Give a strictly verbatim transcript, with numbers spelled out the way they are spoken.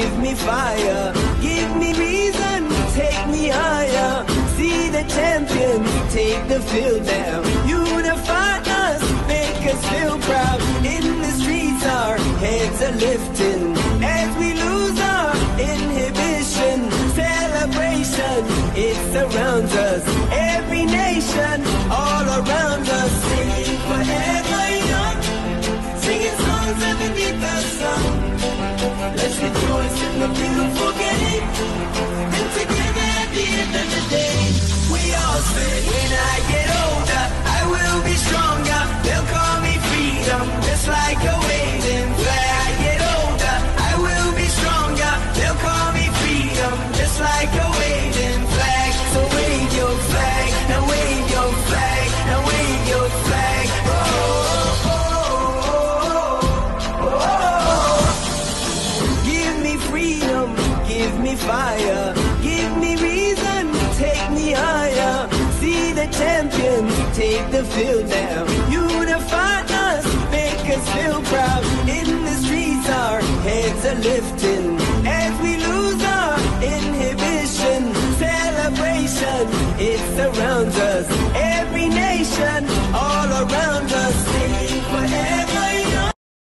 give me fire, give me reason, take me higher. See the champions take the field now. Unify us, make us feel proud. In the streets our heads are lifting as we lose our inhibition. Celebration, it surrounds us. Every nation, all around us. Singing forever young, singing songs underneath the sun. Let's rejoice in the beautiful game, and together at the end of the day, we all say, when I get older, I will be stronger. They'll call me freedom, just like a waving flag. I get older, I will be stronger. They'll call me freedom, just like a waving flag. So wave your flag, now wave your flag, now wave your flag. Oh, oh, oh, oh, oh. Give me freedom, give me fire, give me reason, take me higher. See the champions take the field now. Unify us, make us feel proud. In the streets our heads are lifting as we lose our inhibition. Celebration, it surrounds us. Every nation,